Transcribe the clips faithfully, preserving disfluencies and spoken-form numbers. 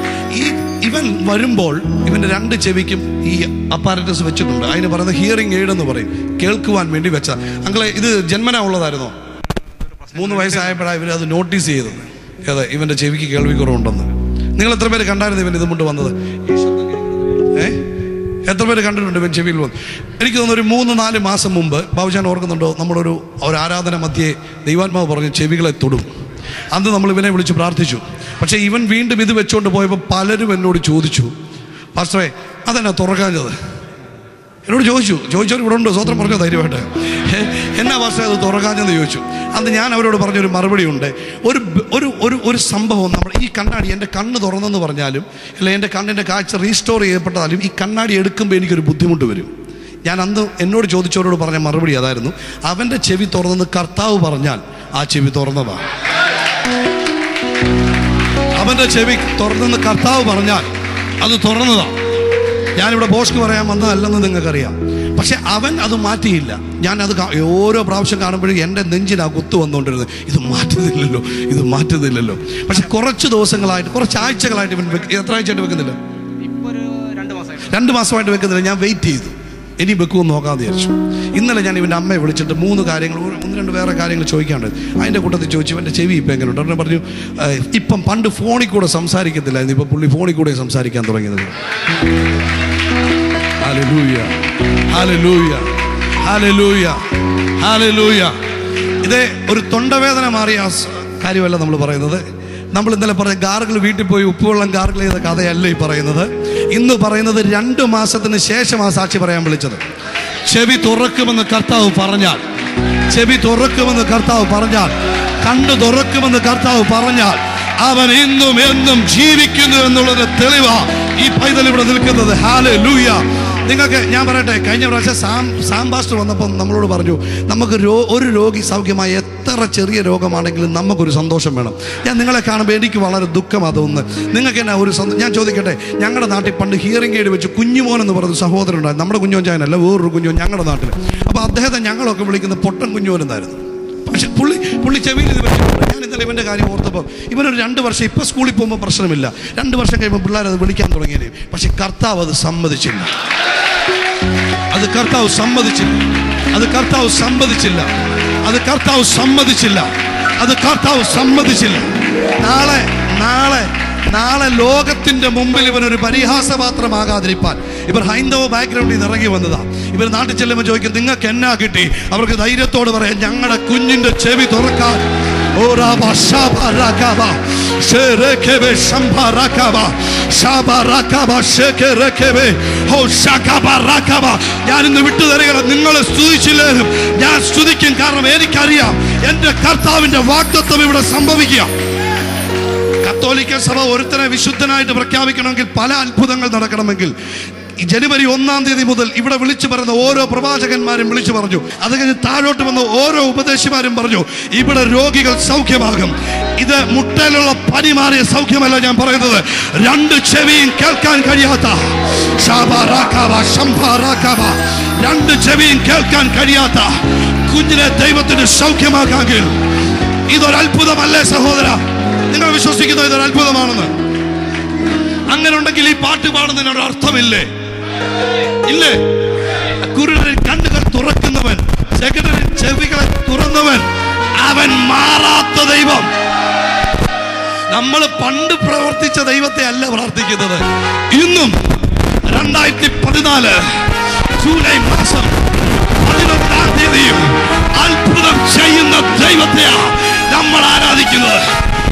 ഈ ഇവൻ വരുമ്പോൾ ഇവന്റെ രണ്ട് ചെവിക്കും ഈ അപ്പാരറ്റസ് വെച്ചിട്ടുണ്ട്. അതിന് പറയുന്നത് ഹിയറിംഗ് എയ്ഡ് എന്ന് പറയും, കേൾക്കുവാൻ വേണ്ടി വെച്ച. അങ്ങളെ ഇത് ജന്മനാ ഉള്ളതായിരുന്നോ? മൂന്ന് വയസ്സായപ്പോഴാണ് ഇവർ അത് നോട്ടീസ് ചെയ്തത്, അതെ ഇവന്റെ ചെവിക്ക് കേൾവിക്കുറവുണ്ടെന്ന്. നിങ്ങൾ എത്ര പേര് കണ്ടായിരുന്നു ഇവൻ ഇതുകൊണ്ട് വന്നത്? ഏ എത്ര പേര് കണ്ടിട്ടുണ്ട് ഇവൻ ചെവിയിൽ വന്ന്? എനിക്ക് തോന്നുന്നു ഒരു മൂന്ന് നാല് മാസം മുമ്പ്, ബാബുജാൻ ഓർക്കുന്നുണ്ടോ, നമ്മളൊരു ഒരു ആരാധന മധ്യേ ദൈവാത്മാവ് പറഞ്ഞു ചെവികളെ തൊടും. അന്ന് നമ്മൾ ഇവനെ വിളിച്ച് പ്രാർത്ഥിച്ചു. പക്ഷേ ഇവൻ വീണ്ടും ഇത് വെച്ചുകൊണ്ട് പോയപ്പോൾ പലരും എന്നോട് ചോദിച്ചു, പാസ്റ്ററേ അതെന്നാ തുറക്കാഞ്ഞത്? എന്നോട് ചോദിച്ചു ചോദിച്ചവർ ഇവിടെ ഉണ്ട്, സ്വത്രം പറഞ്ഞോ ധൈര്യമായിട്ട്, എന്നാ പാസ്റ്ററേ അത് തുറക്കാഞ്ഞെന്ന് ചോദിച്ചു. അന്ന് ഞാൻ അവരോട് പറഞ്ഞൊരു മറുപടി ഉണ്ട്. ഒരു ഒരു ഒരു ഒരു സംഭവം, നമ്മൾ ഈ കണ്ണാടി എൻ്റെ കണ്ണ് തുറന്നെന്ന് പറഞ്ഞാലും അല്ല എൻ്റെ കണ്ണിൻ്റെ കാഴ്ച റീസ്റ്റോർ ചെയ്യപ്പെട്ടതാലും ഈ കണ്ണാടി എടുക്കുമ്പോൾ എനിക്കൊരു ബുദ്ധിമുട്ട് വരും. ഞാൻ അന്ന് എന്നോട് ചോദിച്ചവരോട് പറഞ്ഞ മറുപടി അതായിരുന്നു, അവൻ്റെ ചെവി തുറന്നെന്ന് കർത്താവ് പറഞ്ഞാൽ ആ ചെവി തുറന്നതാണ്. അവൻ്റെ ചെവി തുറന്നെന്ന് കർത്താവ് പറഞ്ഞാൽ അത് തുറന്നതാണ്. ഞാനിവിടെ ബോഷ്ക്ക് പറയാൻ വന്നതല്ലെന്ന് നിങ്ങൾക്കറിയാം. പക്ഷെ അവൻ അത് മാറ്റിയില്ല. ഞാനത് ഓരോ പ്രാവശ്യം കാണുമ്പോഴും എൻ്റെ നെഞ്ചിനാ കുത്തു വന്നുകൊണ്ടിരുന്നത്, ഇത് മാറ്റുന്നില്ലല്ലോ ഇത് മാറ്റുന്നില്ലല്ലോ. പക്ഷെ കുറച്ച് ദിവസങ്ങളായിട്ട്, കുറച്ച് ആഴ്ചകളായിട്ട് ഇവൻ എത്ര ആഴ്ചയായിട്ട് വെക്കുന്നില്ല? രണ്ട് മാസമായിട്ട് വെക്കുന്നില്ല. ഞാൻ വെയിറ്റ് ചെയ്തു, ഇനി വെക്കുമെന്ന് നോക്കാമെന്ന് വിചാരിച്ചു. ഇന്നലെ ഞാൻ ഇവൻ്റെ അമ്മയെ വിളിച്ചിട്ട് മൂന്ന് കാര്യങ്ങൾ, ഒന്ന് രണ്ട് വേറെ കാര്യങ്ങൾ ചോദിക്കാണ്ട്, അതിൻ്റെ കൂട്ടത്തിൽ ചോദിച്ചു ഇവൻ്റെ ചെവി ഇപ്പം എങ്ങനെയുണ്ട്. ഉടനെ പറഞ്ഞു ഇപ്പം പണ്ട് ഫോണിൽ കൂടെ സംസാരിക്കത്തില്ലായിരുന്നു, ഇപ്പം പുള്ളി ഫോണിൽ കൂടെ സംസാരിക്കാൻ തുടങ്ങിയത്. Hallelujah hallelujah hallelujah hallelujah. ഇത് ഒരു തൊണ്ടവേദന മാറിയ കാര്യമല്ല നമ്മൾ പറയുന്നത്. നമ്മൾ ഇന്നലെ പറഞ്ഞ ഗാർഗിൾ വീട്ടിൽ പോയി ഉപ്പുവെള്ളം ഗാർഗിൾ ചെയ്ത കഥയല്ല ഈ പറയുന്നത്. ഇന്ന് പറയുന്നത് രണ്ടു മാസത്തിന് ശേഷം ആ സാക്ഷി പറയാൻ വിളിച്ചത്. ചെവി തുറക്കുമെന്ന് കർത്താവ് പറഞ്ഞാൽ, ചെവി തുറക്കുമെന്ന് കർത്താവ് പറഞ്ഞാൽ, കണ്ണു തുറക്കുമെന്ന് കർത്താവ് പറഞ്ഞാൽ അവൻ ഇന്നും എന്നും ജീവിക്കുന്നു എന്നുള്ളത് തെളിവാ ഈ പൈതൽ ഇവിടെ നിൽക്കുന്നത്. ഹല്ലേലൂയ. നിങ്ങൾക്ക് ഞാൻ പറയട്ടെ, കഴിഞ്ഞ പ്രാവശ്യം സാം സാം പാസ്റ്റർ വന്നപ്പം നമ്മളോട് പറഞ്ഞു, നമുക്ക് രോ ഒരു രോഗി സൗഖ്യമായി എത്ര ചെറിയ രോഗമാണെങ്കിലും നമുക്കൊരു സന്തോഷം വേണം. ഞാൻ നിങ്ങളെ കാണുമ്പോൾ എനിക്ക് വളരെ ദുഃഖം അതൊന്ന്. നിങ്ങൾക്ക് എന്നാ ഒരു സന്തോഷം? ഞാൻ ചോദിക്കട്ടെ, ഞങ്ങളുടെ നാട്ടിൽ പണ്ട് ഹിയറിംഗ് എയ്ഡ് വെച്ച് കുഞ്ഞുമോൻ എന്ന് പറയുന്ന സഹോദരൻ ഉണ്ടായിരുന്നു. നമ്മുടെ കുഞ്ഞോൻ ചായനല്ല, വേറൊരു കുഞ്ഞോൻ ഞങ്ങളുടെ നാട്ടിൽ. അപ്പോൾ അദ്ദേഹത്തെ ഞങ്ങളൊക്കെ വിളിക്കുന്നത് പൊട്ടൻ കുഞ്ഞോൻ എന്നായിരുന്നു. പക്ഷെ പുള്ളി പുള്ളി ചെവിയിൽ ഇത് വെച്ചിട്ടുണ്ട്. ഞാൻ ഇന്നലെ ഇവൻ്റെ കാര്യം ഓർത്തപ്പോൾ ഇവനൊരു രണ്ട് വർഷം, ഇപ്പോൾ സ്കൂളിൽ പോകുമ്പോൾ പ്രശ്നമില്ല, രണ്ട് വർഷം കഴിയുമ്പോൾ പിള്ളേർ അത് വിളിക്കാൻ തുടങ്ങിയത്. പക്ഷെ കർത്താവ് അത് സമ്മതിച്ചില്ല. അത് കർത്താവ് സമ്മതിച്ചില്ല. അത് കർത്താവ് സമ്മതിച്ചില്ല. അത് കർത്താവ് സമ്മതിച്ചില്ല. അത് കർത്താവ് സമ്മതിച്ചില്ല. നാളെ നാളെ നാളെ ലോകത്തിന്റെ മുമ്പിൽ ഇവനൊരു പരിഹാസപാത്രമാകാതിരിക്കാൻ ഇവർ ഹൈന്ദവ ബാക്ക്ഗ്രൗണ്ടിൽ നിന്ന് ഇറങ്ങി വന്നതാ. ഇവർ നാട്ടിൽ ചെല്ലുമ്പോൾ ചോദിക്കും നിങ്ങൾക്ക് എന്നാ കിട്ടി? അവർക്ക് ധൈര്യത്തോട് പറയാം, ഞങ്ങളുടെ കുഞ്ഞിന്റെ ചെവി തുറക്കാൻ ഞാനിന്ന് വിട്ടുതരിക. നിങ്ങളെ സ്തുതിച്ചില്ലേലും ഞാൻ സ്തുതിക്കും, കാരണം എനിക്കറിയാം എന്റെ കർത്താവിന്റെ വാഗ്ദത്തം ഇവിടെ സംഭവിക്കുക. കത്തോലിക്ക സഭ ഒരുത്തനെ വിശുദ്ധനായിട്ട് പ്രഖ്യാപിക്കണമെങ്കിൽ, പല അത്ഭുതങ്ങൾ നടക്കണമെങ്കിൽ, ജനുവരി ഒന്നാം തീയതി മുതൽ ഇവിടെ വിളിച്ചു പറയുന്ന ഓരോ പ്രവാചകന്മാരും വിളിച്ചു പറഞ്ഞു. അത് കഴിഞ്ഞ് താഴോട്ട് വന്ന ഓരോ ഉപദേശിമാരും പറഞ്ഞു ഇവിടെ രോഗികൾ സൗഖ്യമാകും. ഇത് മുട്ടയിലുള്ള പനി മാറിയ സൗഖ്യമല്ല ഞാൻ പറയുന്നത്, രണ്ട് ചെവിയും കേൾക്കാൻ കഴിയാത്ത, രണ്ട് ചെവിയും കേൾക്കാൻ കഴിയാത്ത കുഞ്ഞിനെ ദൈവത്തിന് സൗഖ്യമാക്കാമെങ്കിൽ ഇതൊരത്ഭുതമല്ലേ സഹോദര? നിങ്ങൾ വിശ്വസിക്കുന്നത് ഇതൊരു അത്ഭുതമാണെന്ന്? അങ്ങനെ ഉണ്ടെങ്കിൽ ഈ പാട്ട് പാടുന്നതിനൊരു അർത്ഥമില്ലേ? ഇല്ലേ? കുരുടൻ കണ്ണുകൾ തുറക്കുന്നവൻ, ചെകിടൻ ചെവികളെ തുറന്നവൻ, അവൻ മാറാത്ത ദൈവം. നമ്മൾ പണ്ട് പ്രവർത്തിച്ച ദൈവത്തെ അല്ല പ്രാർത്ഥിക്കുന്നത്. ഇന്നും രണ്ടായിരത്തി പതിനാല് ജൂലൈ മാസം പതിനൊന്നാം തീയതിയും അത്ഭുതം ചെയ്യുന്ന ദൈവത്തെയാ നമ്മൾ ആരാധിക്കുന്നത്.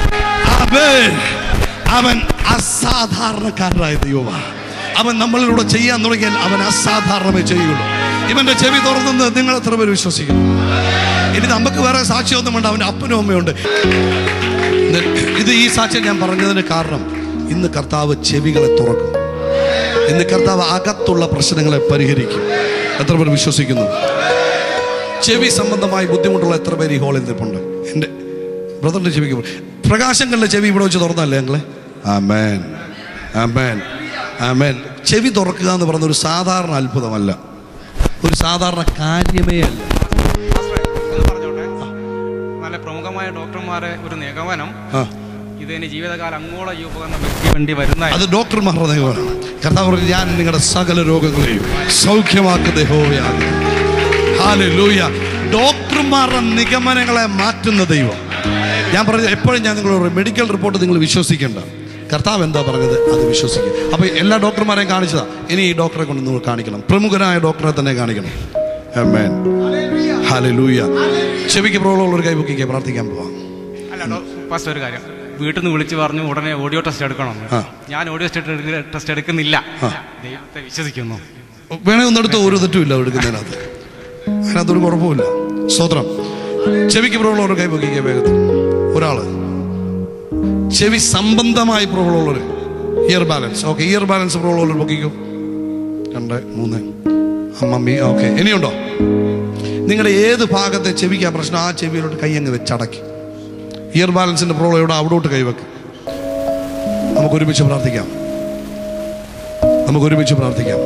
അവൻ അസാധാരണക്കാരനായ ദൈവമാണ്. അവൻ നമ്മളിലൂടെ ചെയ്യാൻ തുടങ്ങിയാൽ അവൻ അസാധാരണമേ ചെയ്യുള്ളൂ. ഇവന്റെ ചെവി തുറന്നെന്ന് നിങ്ങൾ എത്ര പേര് വിശ്വസിക്കുന്നു? ഇനി നമുക്ക് വേറെ സാക്ഷിയൊന്നും വേണ്ട, അവൻ്റെ അപ്പനും അമ്മയുണ്ട്. ഇത് ഈ സാക്ഷ്യം ഞാൻ പറഞ്ഞതിന് കാരണം, ഇന്ന് കർത്താവ് ചെവികളെ തുറക്കും. ഇന്ന് കർത്താവ് അകത്തുള്ള പ്രശ്നങ്ങളെ പരിഹരിക്കും. എത്ര പേർ വിശ്വസിക്കുന്നു? ചെവി സംബന്ധമായി ബുദ്ധിമുട്ടുള്ള എത്ര പേര് ഈ ഹോളിൽ നിൽപ്പുണ്ട്? എൻ്റെ ബ്രദറിന്റെ ചെവിക്ക് പ്രകാശങ്ങളുടെ ചെവി ഇവിടെ വെച്ച് തുറന്നല്ലേ ഞങ്ങളെ? ആമേൻ ആമേൻ ആമേൻ. ചെവി തുറക്കുക എന്ന് പറയുന്ന ഒരു സാധാരണ അത്ഭുതമല്ല, ഒരു സാധാരണ കാര്യമേ അല്ല. നല്ല പ്രമുഖമായ ഡോക്ടർമാരെ ഒരു നിഗമനം, ഇതിന് ജീവിതകാലം അങ്ങോളം ഈ ഉപകരണം വ്യക്തി വേണ്ടി വരുന്ന അത് ഡോക്ടർമാരുടെ ദൈവമാണ്. കർത്താവ് പറഞ്ഞു, ഞാൻ നിങ്ങളുടെ സകല രോഗങ്ങളെയും സൗഖ്യമാക്കുന്ന യഹോവയാകുന്നു. ഹല്ലേലൂയ. ഡോക്ടർമാരുടെ നിഗമനങ്ങളെ മാറ്റുന്ന ദൈവം. ഞാൻ പറഞ്ഞത് എപ്പോഴും ഞാൻ നിങ്ങളോട് മെഡിക്കൽ റിപ്പോർട്ട് നിങ്ങൾ വിശ്വസിക്കേണ്ട. കർത്താവ് എന്താ പറഞ്ഞത് അത് വിശ്വസിക്കുക. അപ്പോൾ എല്ലാ ഡോക്ടർമാരെയും കാണിച്ചതാ, ഇനി ഈ ഡോക്ടറെ കൊണ്ട് നിങ്ങൾ കാണിക്കണം. പ്രമുഖനായ ഡോക്ടറെ തന്നെ കാണിക്കണം. ആമേൻ. ഹല്ലേലൂയ. ചെവിക്ക് പ്രോബ്ലം ഒരു കൈ പൊക്കിക്കുക, പ്രാർത്ഥിക്കാൻ പോവാം. അല്ല ഫസ്റ്റ് ഒരു കാര്യം, വീട്ടിൽ നിന്ന് വിളിച്ച് പറഞ്ഞു ഉടനെ ഓഡിയോ ടെസ്റ്റ് എടുക്കണം. ഞാൻ ഓഡിയോ ടെസ്റ്റ് എടുക്കുന്നില്ല, ദൈവത്തെ വിശ്വസിക്കുന്നു. വേണേ ഒന്നെടുത്ത് ഒരു തെറ്റുമില്ല എടുക്കുന്നതിനകത്ത്, അതിനകത്തൊരു കുഴപ്പമില്ല. സ്തോത്രം. ചെവിക്ക് പ്രോബ്ലം ഒരു കൈ പൊക്കിക്കുക വേഗത്തിൽ. ഒരാള് ചെവി സംബന്ധമായി പ്രോബ്ലം ഉള്ളവർ, ear balance. Okay, ear balance problem ഉള്ളവർ പൊക്കിക്കോ. രണ്ട് മൂന്ന് അമ്മമ്മി. ഓക്കെ, ഇനിയുണ്ടോ? നിങ്ങളുടെ ഏത് ഭാഗത്തെ ചെവിക്കാ പ്രശ്നം ആ ചെവിയിലോട്ട് കൈ അങ്ങ് വെച്ചടക്കി. ഇയർ ബാലൻസിന്റെ പ്രോബ്ലം എവിടെ, അവിടോട്ട് കൈവെക്ക്. നമുക്ക് ഒരുമിച്ച് പ്രാർത്ഥിക്കാം. നമുക്ക് ഒരുമിച്ച് പ്രാർത്ഥിക്കാം.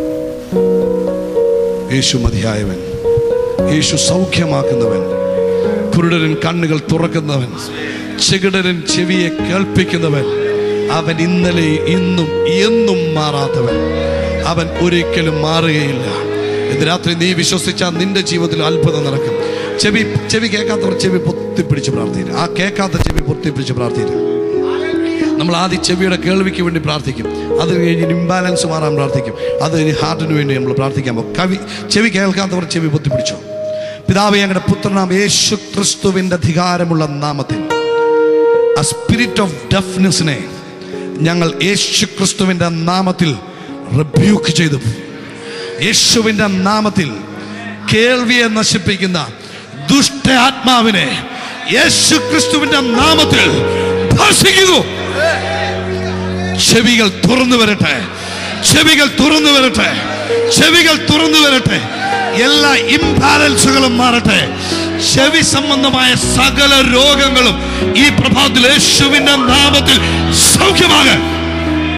യേശു മതിയായവൻ, യേശു സൗഖ്യമാക്കുന്നവൻ, കുരുടരൻ കണ്ണുകൾ തുറക്കുന്നവൻ, ചെകിടരൻ ചെവിയെ കേൾപ്പിക്കുന്നവൻ, അവൻ ഇന്നലെ ഇന്നും എന്നും മാറാത്തവൻ, അവൻ ഒരിക്കലും മാറുകയില്ല. ഇന്ന് രാത്രി നീ വിശ്വസിച്ചാൽ നിന്റെ ജീവിതത്തിൽ അത്ഭുതം നടക്കും. ചെവി ചെവി കേൾക്കാത്തവർ ചെവി പൊത്തിപ്പിടിച്ച് പ്രാർത്ഥിക്കും. ആ കേൾക്കാത്ത ചെവി പൊത്തിപ്പിടിച്ച് പ്രാർത്ഥിക്കും. നമ്മൾ ആദ്യം ചെവിയുടെ കേൾവിക്ക് വേണ്ടി പ്രാർത്ഥിക്കും, അത് കഴിഞ്ഞ് ഇംബാലൻസ് മാറാൻ പ്രാർത്ഥിക്കും, അത് കഴിഞ്ഞ് ഹാർട്ടിന് വേണ്ടി നമ്മൾ പ്രാർത്ഥിക്കാൻ പോകും. കവി ചെവി കേൾക്കാത്തവർ ചെവി പൊത്തിപ്പിടിച്ചോ. പിതാവേ, ഞങ്ങളുടെ പുത്രനാം യേശു ക്രിസ്തുവിൻ്റെ അധികാരമുള്ള നാമത്തിൽ ആ സ്പിരിറ്റ് ഓഫ് ഡെഫ്നെസ്സിനെ ഞങ്ങൾ യേശു ക്രിസ്തുവിൻ്റെ നാമത്തിൽ റിബ്യൂക്ക് ചെയ്തു. യേശുവിൻ്റെ നാമത്തിൽ കേൾവിയെ നശിപ്പിക്കുന്ന ദുഷ്ട ആത്മാവിനെ യേശു ക്രിസ്തുവിൻ്റെ നാമത്തിൽ ഭർഷിക്കുന്നു. ചെവികൾ തുറന്നു വരട്ടെ, ചെവികൾ തുറന്നു വരട്ടെ, ചെവികൾ തുറന്നു വരട്ടെ. എല്ലാ ഇംബാലൻസുകളും മാറട്ടെ. ചെവി സംബന്ധമായ സകല രോഗങ്ങളും ഈ പ്രഭാതത്തിൽ യേശുവിന്റെ നാമത്തിൽ സൗഖ്യമാകാൻ